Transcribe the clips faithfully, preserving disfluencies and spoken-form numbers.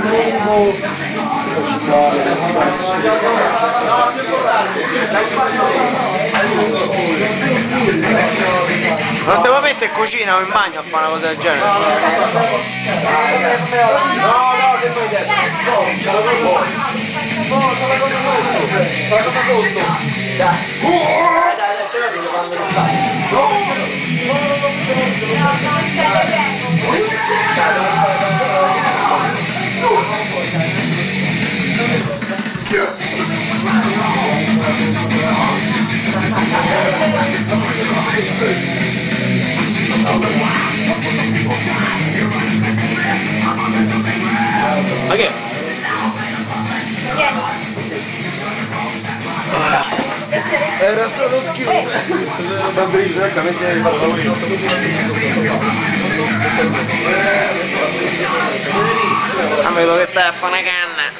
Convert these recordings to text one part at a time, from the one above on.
Non te vuoi mettere cucina o in bagno a fare una cosa del genere? No, no, che fai detto? No, la cosa sotto! La cosa sotto! Dai! Dai, dai, queste cose le fanno restare! No! No, no, no, ma che? era solo schifo! Ma brillo, ecco, mentre faccio io. Ah, vedo che stai a fare una canna.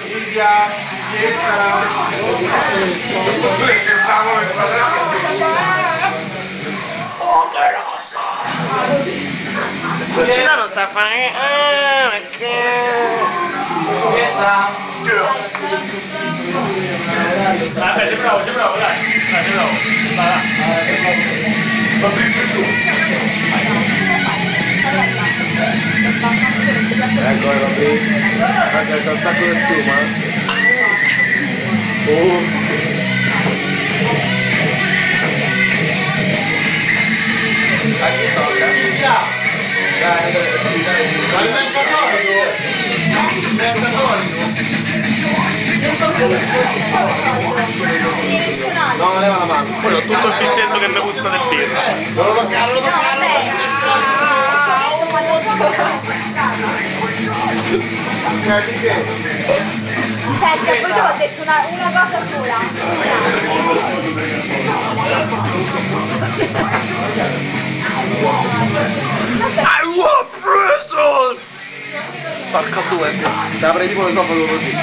Cucina sta a fare. Ah, perché? Dai, sei bravo, sei bravo, dai. Dai, sei bravo. Vai, vai. Fabrizio Schultz. Ecco, era qui. Anche c'è un sacco di spuma. Oh. A chi tocca? Dai, dai, dai. Ma diventa solido? Diventa solido? No, leva la mano. Poi ho tutto il sento che mi puzza del birra. Non lo toccare, non lo toccare, non lo toccare. Perché? Senti, poi io ho detto una, una cosa sola. I want prison! Porca due, te l'avrei tipo le sopra così.